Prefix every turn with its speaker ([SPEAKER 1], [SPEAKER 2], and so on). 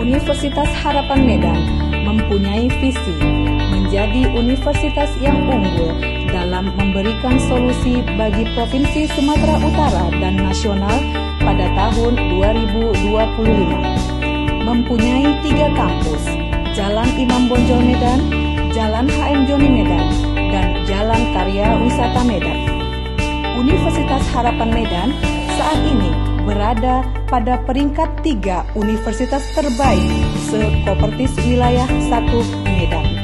[SPEAKER 1] Universitas Harapan Medan mempunyai visi menjadi universitas yang unggul dalam memberikan solusi bagi Provinsi Sumatera Utara dan nasional pada tahun 2025. Mempunyai 3 kampus, Jalan Imam Bonjol Medan, Jalan HM Joni Medan, dan Jalan Karya Wisata Medan. Universitas Harapan Medan saat ini berada pada peringkat 3 universitas terbaik se-Kopertis Wilayah 1 Medan.